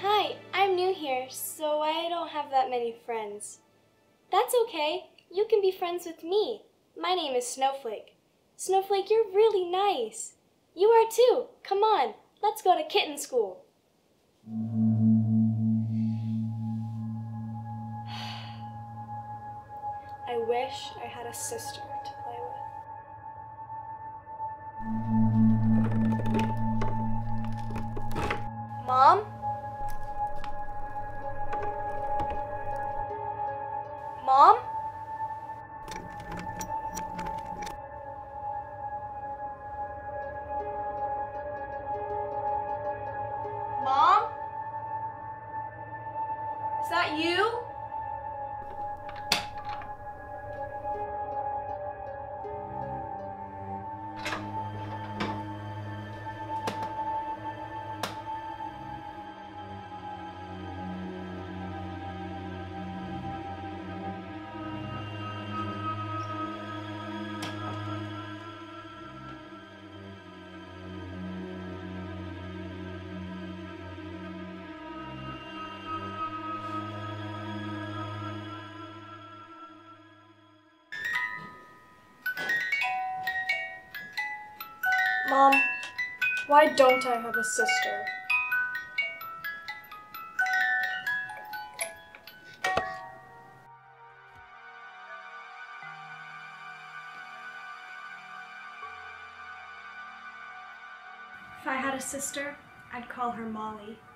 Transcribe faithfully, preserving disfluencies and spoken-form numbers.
Hi, I'm new here, so I don't have that many friends. That's okay. You can be friends with me. My name is Snowflake. Snowflake, you're really nice. You are too. Come on, let's go to kitten school. I wish I had a sister to play with. Mom? Mom? Mom? Is that you? Mom, why don't I have a sister? If I had a sister, I'd call her Molly.